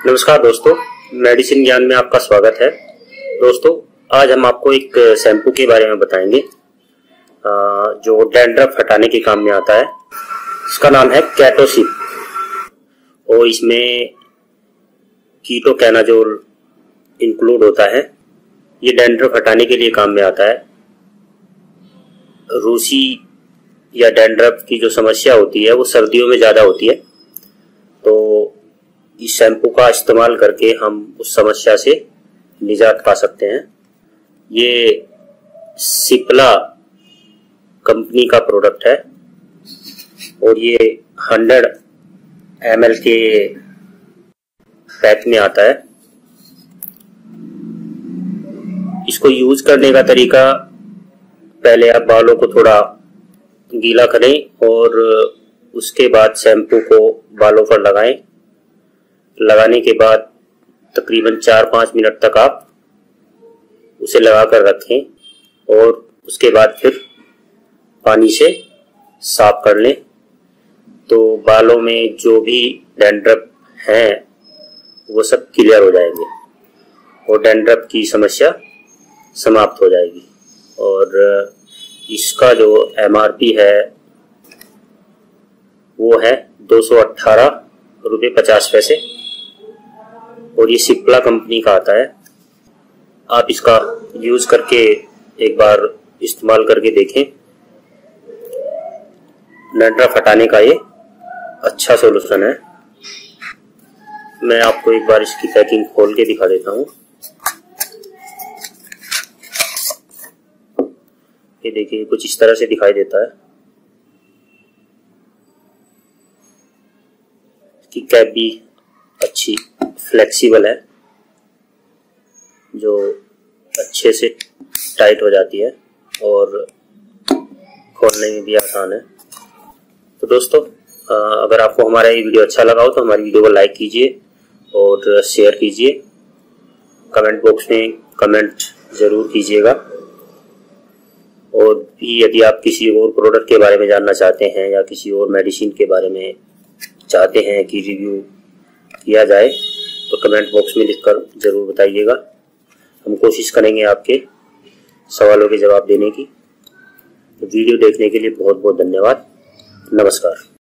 नमस्कार दोस्तों, मेडिसिन ज्ञान में आपका स्वागत है। दोस्तों, आज हम आपको एक शैम्पू के बारे में बताएंगे जो डैंड्रफ हटाने के काम में आता है। इसका नाम है कैटोसिप और इसमें कीटोकैनाजोल इंक्लूड होता है। ये डैंड्रफ हटाने के लिए काम में आता है। रूसी या डैंड्रफ की जो समस्या होती है वो सर्दियों में ज़्यादा होती है, तो इस शैम्पू का इस्तेमाल करके हम उस समस्या से निजात पा सकते हैं। ये सिप्ला कंपनी का प्रोडक्ट है और ये 100 ml के पैक में आता है। इसको यूज करने का तरीका, पहले आप बालों को थोड़ा गीला करें और उसके बाद शैम्पू को बालों पर लगाएं। लगाने के बाद तकरीबन 4-5 मिनट तक आप उसे लगाकर रखें और उसके बाद फिर पानी से साफ कर लें, तो बालों में जो भी डैंड्रफ हैं वो सब क्लियर हो जाएंगे और डैंड्रफ की समस्या समाप्त हो जाएगी। और इसका जो MRP है वो है 218 रुपये 50 पैसे और ये सिप्ला कंपनी का आता है। आप इसका यूज करके एक बार इस्तेमाल करके देखें। डैंड्रफ हटाने का ये अच्छा सॉल्यूशन है। मैं आपको एक बार इसकी पैकिंग खोल के दिखा देता हूँ। ये देखिए, कुछ इस तरह से दिखाई देता है। इसकी कैप भी अच्छी फ्लेक्सिबल है, जो अच्छे से टाइट हो जाती है और खोलने में भी आसान है। तो दोस्तों, अगर आपको हमारा ये वीडियो अच्छा लगा हो तो हमारी वीडियो को लाइक कीजिए और शेयर कीजिए। कमेंट बॉक्स में कमेंट ज़रूर कीजिएगा। और भी यदि आप किसी और प्रोडक्ट के बारे में जानना चाहते हैं या किसी और मेडिसिन के बारे में चाहते हैं कि रिव्यू किया जाए तो कमेंट बॉक्स में लिखकर ज़रूर बताइएगा। हम कोशिश करेंगे आपके सवालों के जवाब देने की। तो वीडियो देखने के लिए बहुत बहुत धन्यवाद। नमस्कार।